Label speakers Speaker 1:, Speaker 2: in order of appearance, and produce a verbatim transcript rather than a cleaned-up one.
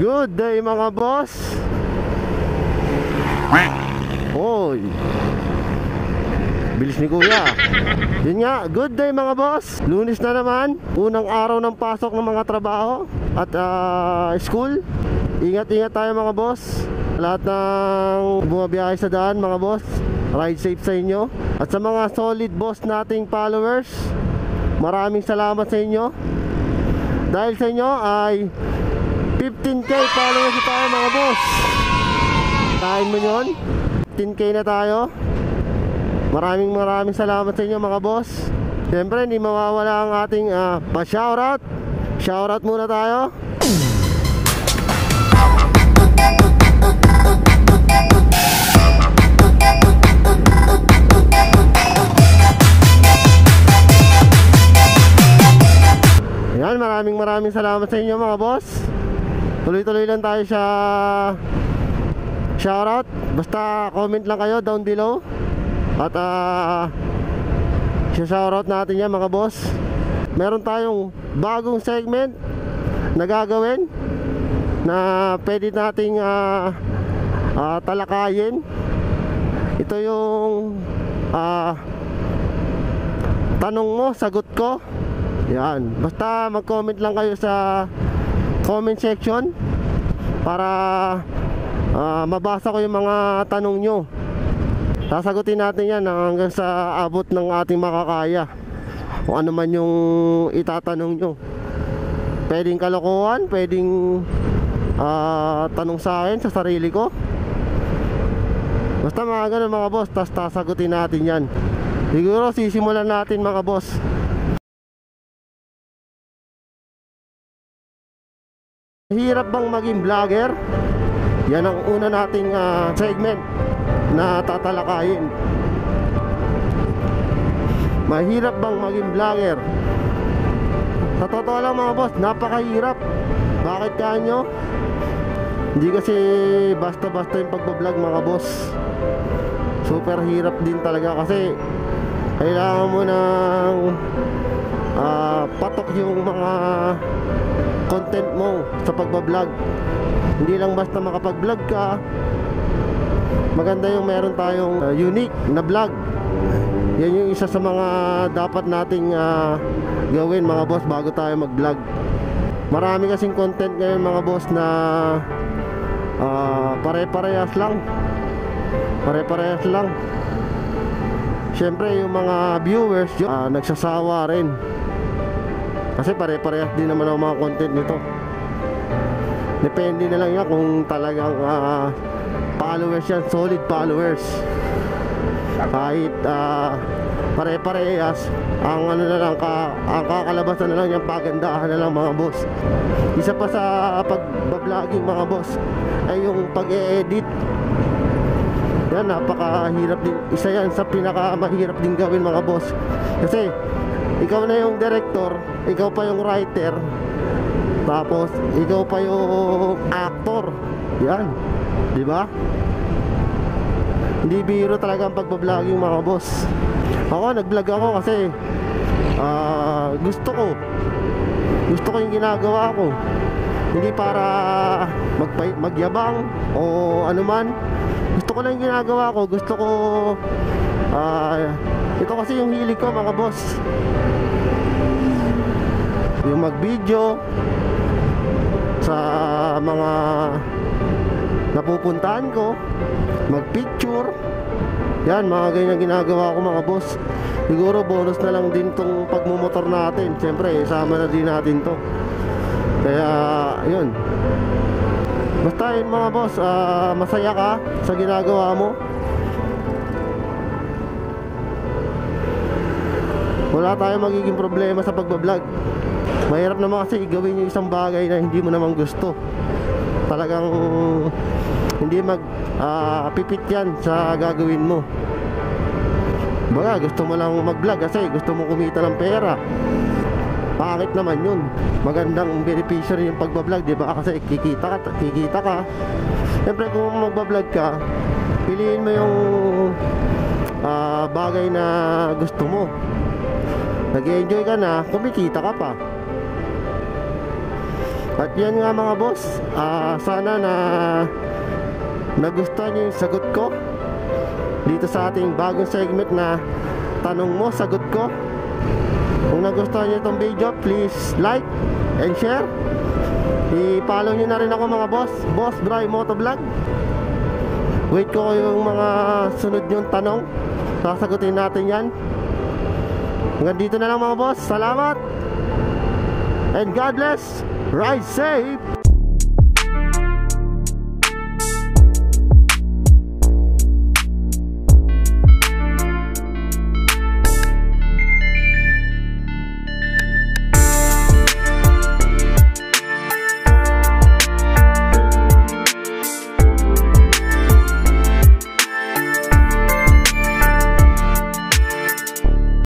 Speaker 1: Good day mga boss. Hoy, bilis ni kuya. Yun nga, good day mga boss. Lunes na naman, unang araw ng pasok ng mga trabaho at uh, school. Ingat-ingat tayo mga boss. Lahat ng bumabiyahe sa daan mga boss, ride safe sa inyo. At sa mga solid boss nating followers, maraming salamat sa inyo. Dahil sa inyo ay fifteen K followers na tayo mga boss. Kain mo yun, fifteen K na tayo. Maraming maraming salamat sa inyo mga boss. Siyempre hindi mawawala ang ating uh, pa-shoutout. Shoutout muna tayo. Ayan, maraming maraming salamat sa inyo mga boss. Tuloy-tuloy lang tayo sa shoutout. Basta comment lang kayo down below. At uh, shoutout natin yan mga boss. Meron tayong bagong segment na gagawin na pwede nating uh, uh, talakayin. Ito yung uh, tanong mo, sagot ko. Yan, basta mag-comment lang kayo sa comment section para uh, mabasa ko yung mga tanong nyo. Sasagutin natin yan hanggang sa abot ng ating makakaya. Kung ano man yung itatanong nyo. Pwedeng kalokohan, pwedeng uh, tanong sa akin, sa sarili ko. Basta mga ganun mga boss, tas sasagutin natin yan. Siguro sisimulan natin mga boss. Hirap bang maging vlogger? Yan ang una nating uh, segment na tatalakayin. Mahirap bang maging vlogger? Sa totoo lang mga boss, napakahirap. Bakit kanyo? Hindi kasi basta-basta yung pagbablog mga boss. Super hirap din talaga kasi kailangan mo ng uh, patok yung mga content mo sa pagbablog. Hindi lang basta makapag-vlog ka. Maganda yung meron tayong uh, unique na vlog. Yan yung isa sa mga dapat nating uh, gawin mga boss bago tayo mag-vlog. Marami kasing content ngayon mga boss na uh, pare-parehas lang. Pare-parehas lang. Siyempre yung mga viewers yun, uh, nagsasawa rin. Kasi pare-parehas din naman ang mga content nito. Depende na lang yan kung talagang uh, followers yan, solid followers. Kahit uh, pare-parehas, ang ano na lang, ka, ang kakalabasan na lang yung pagandahan na lang mga boss. Isa pa sa pag-vlogging mga boss ay yung pag-e-edit. Yan, napakahirap din. Isa yan sa pinakamahirap din gawin mga boss. Kasi ikaw na yung director, ikaw pa yung writer, tapos ikaw pa yung actor. Yan, di ba? Hindi biro talaga ang pagbabloging mga boss. Ako, nag-vlog ako kasi uh, gusto ko. Gusto ko yung ginagawa ko. Hindi para magpay- magyabang o anuman. Gusto ko lang yung ginagawa ko. Gusto ko uh, ito kasi yung hilig ko mga boss. Yung mag-video sa mga napupuntahan ko, mag-picture. Yan, mga ganyan ginagawa ko mga boss. Siguro bonus na lang din tong pagmumotor natin. Siyempre, isama na din natin to. Kaya, yun. Basta yun mga boss, uh, masaya ka sa ginagawa mo. Wala tayong magiging problema sa pagbablog. Mahirap naman kasi gawin yung isang bagay na hindi mo naman gusto. Talagang hindi mag uh, pipit yan sa gagawin mo. Baga gusto mo lang mag-vlog kasi gusto mo kumita ng pera. Pangit naman yun. Magandang beneficial yung pagbablog, di ba? Kasi kikita ka, kikita ka. Siyempre kung magbablog ka, piliin mo yung uh, bagay na gusto mo. Nag-enjoy ka na, kumikita ka pa. At yan nga mga boss, ah, sana na nagustuhan nyo yung sagot ko dito sa ating bagong segment na tanong mo, sagot ko. Kung nagustuhan nyo itong video, please like and share. I-follow nyo na rin ako mga boss, Boss Bry Motovlog. Wait ko yung mga sunod yung tanong, sasagutin natin yan. Hanggang dito na lang mga boss, salamat and God bless. Ride safe.